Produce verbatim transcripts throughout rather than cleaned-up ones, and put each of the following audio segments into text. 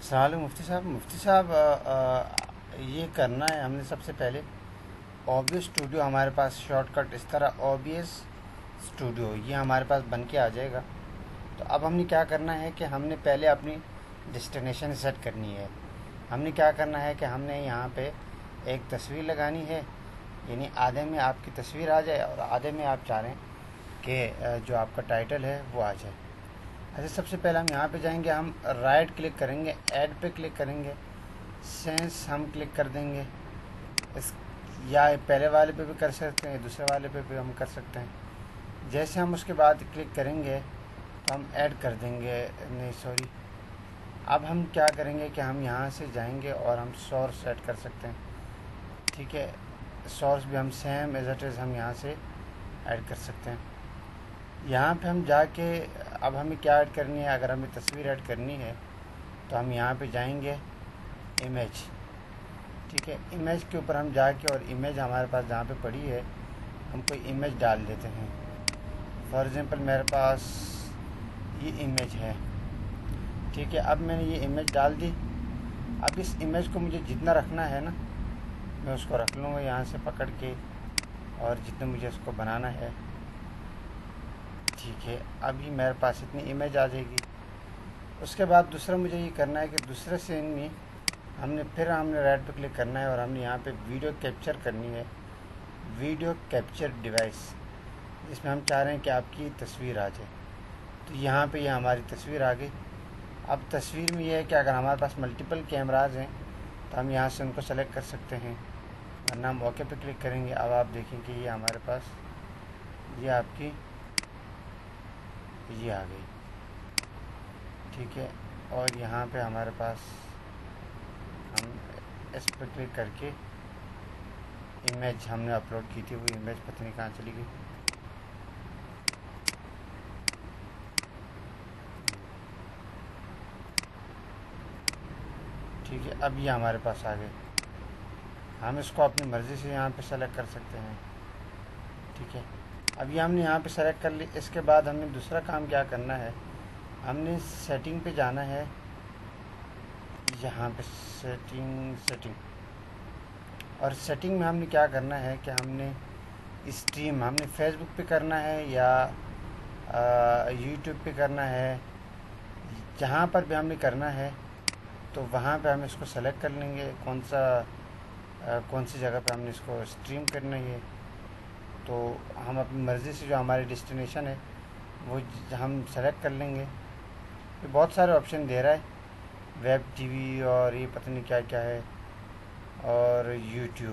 सवाल है मुफ्ती साहब। मुफ्ती साहब अ, अ, ये करना है हमने सबसे पहले ओबीएस स्टूडियो। हमारे पास शॉर्टकट इस तरह ओबीएस स्टूडियो ये हमारे पास बन के आ जाएगा। तो अब हमने क्या करना है कि हमने पहले अपनी डेस्टिनेशन सेट करनी है। हमने क्या करना है कि हमने यहाँ पे एक तस्वीर लगानी है, यानी आधे में आपकी तस्वीर आ जाए और आधे में आप चाह रहे हैं कि अ, जो आपका टाइटल है वो आ जाए। अच्छा, सबसे पहले हम यहाँ पे जाएंगे, हम राइट क्लिक करेंगे, ऐड पे क्लिक करेंगे, सेंस हम क्लिक कर देंगे। इस या पहले वाले पे भी कर सकते हैं, दूसरे वाले पे भी हम कर सकते हैं। जैसे हम उसके बाद क्लिक करेंगे तो हम ऐड कर देंगे, नहीं सॉरी, अब हम क्या करेंगे कि हम यहाँ से जाएंगे और हम सोर्स सेट कर सकते हैं। ठीक है, सोर्स भी हम सेम एज इट इज़ हम यहाँ से ऐड कर सकते हैं। यहाँ पे हम जाके अब हमें क्या ऐड करनी है, अगर हमें तस्वीर ऐड करनी है तो हम यहाँ पे जाएंगे इमेज। ठीक है, इमेज के ऊपर हम जाके और इमेज हमारे पास जहाँ पे पड़ी है हम कोई इमेज डाल देते हैं। फॉर एग्ज़ाम्पल मेरे पास ये इमेज है। ठीक है, अब मैंने ये इमेज डाल दी। अब इस इमेज को मुझे जितना रखना है ना, मैं उसको रख लूँगा यहाँ से पकड़ के, और जितना मुझे इसको बनाना है। ठीक है, अभी मेरे पास इतनी इमेज आ जाएगी। उसके बाद दूसरा मुझे ये करना है कि दूसरे सीन में हमने फिर हमने राइट पे क्लिक करना है और हमने यहाँ पे वीडियो कैप्चर करनी है, वीडियो कैप्चर डिवाइस। इसमें हम चाह रहे हैं कि आपकी तस्वीर आ जाए। तो यहाँ पे ये यह हमारी तस्वीर आ गई। अब तस्वीर में ये है कि अगर हमारे पास मल्टीपल कैमराज हैं तो हम यहाँ से उनको सेलेक्ट कर सकते हैं, वरना हम ओके पे क्लिक करेंगे। अब आप देखेंगे ये हमारे पास ये आपकी ये आ गई। ठीक है, और यहाँ पे हमारे पास हम इस पर क्लिक करके इमेज हमने अपलोड की थी, वो इमेज पता नहीं कहाँ चली गई। ठीक है, अब ये हमारे पास आ गए। हम इसको अपनी मर्ज़ी से यहाँ पे सेलेक्ट कर सकते हैं। ठीक है, अब ये हमने यहाँ पे सेलेक्ट कर ली। इसके बाद हमने दूसरा काम क्या करना है, हमने सेटिंग पे जाना है। यहाँ पे सेटिंग सेटिंग और सेटिंग में हमने क्या करना है कि हमने स्ट्रीम हमने फेसबुक पे करना है या यूट्यूब पे करना है, जहाँ पर भी हमने करना है तो वहाँ पे हम इसको सेलेक्ट कर लेंगे कौन सा आ, कौन सी जगह पे हमने इसको स्ट्रीम करना है। तो हम अपनी मर्ज़ी से जो हमारी डेस्टिनेशन है वो हम सेलेक्ट कर लेंगे। ये बहुत सारे ऑप्शन दे रहा है, वेब टीवी और ये पता नहीं क्या क्या है, और यूट्यूब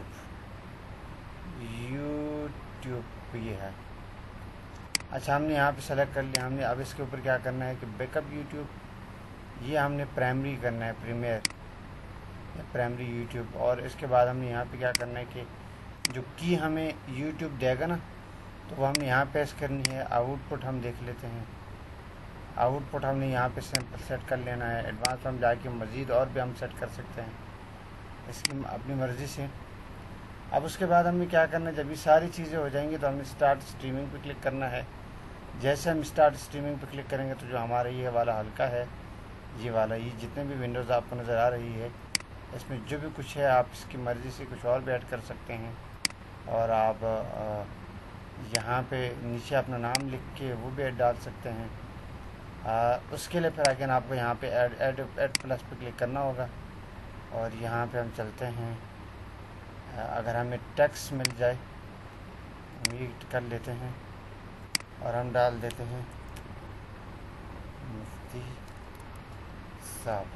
यूट्यूब ये है। अच्छा, हमने यहाँ पे सेलेक्ट कर लिया। हमने अब इसके ऊपर क्या करना है कि बैकअप यूट्यूब, ये हमने प्राइमरी करना है, प्रीमियर या प्राइमरी यूट्यूब। और इसके बाद हमने यहाँ पे क्या करना है कि जो की हमें यूट्यूब देगा ना, तो वो हमने यहाँ पेश करनी है। आउटपुट हम देख लेते हैं, आउटपुट हमने यहाँ पे सैंपल सेट कर लेना है। एडवांस में हम जाके मज़ीद और भी हम सेट कर सकते हैं इसकी अपनी मर्ज़ी से। अब उसके बाद हमें क्या करना है, जब ये सारी चीज़ें हो जाएंगी तो हमें स्टार्ट स्ट्रीमिंग पे क्लिक करना है। जैसे हम स्टार्ट स्ट्रीमिंग पे क्लिक करेंगे तो जो हमारा ये वाला हल्का है, ये वाला, ये जितने भी विंडोज़ आपको नज़र आ रही है, इसमें जो भी कुछ है आप इसकी मर्ज़ी से कुछ और भी ऐड कर सकते हैं। और आप यहाँ पे नीचे अपना नाम लिख के वो भी ऐड डाल सकते हैं। आ, उसके लिए फिर अगेन आपको यहाँ पे ऐड ऐड ऐड प्लस पे क्लिक करना होगा और यहाँ पे हम चलते हैं। अगर हमें टेक्स्ट मिल जाए हम ये कर लेते हैं और हम डाल देते हैं मुफ्ती साहब।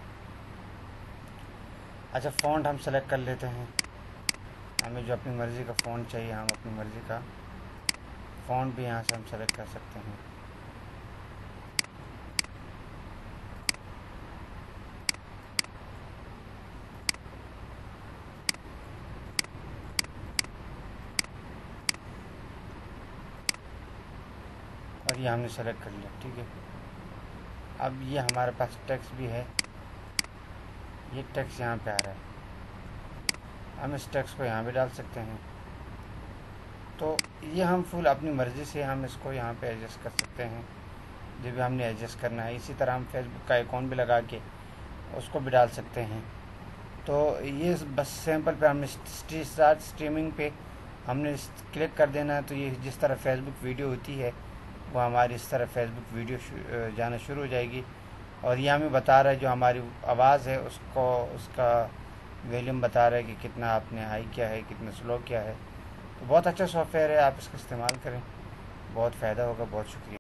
अच्छा, फ़ॉन्ट हम सेलेक्ट कर लेते हैं। हमें जो अपनी मर्ज़ी का फ़ॉन्ट चाहिए हम अपनी मर्ज़ी का फ़ॉन्ट भी यहाँ से हम सेलेक्ट कर सकते हैं। और ये हमने सेलेक्ट कर लिया। ठीक है, अब ये हमारे पास टेक्स्ट भी है, ये टेक्स्ट यहाँ पे आ रहा है, हम इस टेक्स्ट को यहाँ भी डाल सकते हैं। तो ये हम फुल अपनी मर्ज़ी से हम इसको यहाँ पे एडजस्ट कर सकते हैं जो भी हमने एडजस्ट करना है। इसी तरह हम फेसबुक का अकाउंट भी लगा के उसको भी डाल सकते हैं। तो ये बस सैंपल पे हमने स्टार्ट स्ट्रीमिंग पे हमने क्लिक कर देना है, तो ये जिस तरह फेसबुक वीडियो होती है वो हमारी इस तरह फेसबुक वीडियो जाना शुरू हो जाएगी। और ये हमें बता रहा है, जो हमारी आवाज़ है उसको उसका वॉल्यूम बता रहा है कि कितना आपने हाई किया है, कितना स्लो किया है। तो बहुत अच्छा सॉफ्टवेयर है, आप इसका इस्तेमाल करें, बहुत फ़ायदा होगा। बहुत शुक्रिया।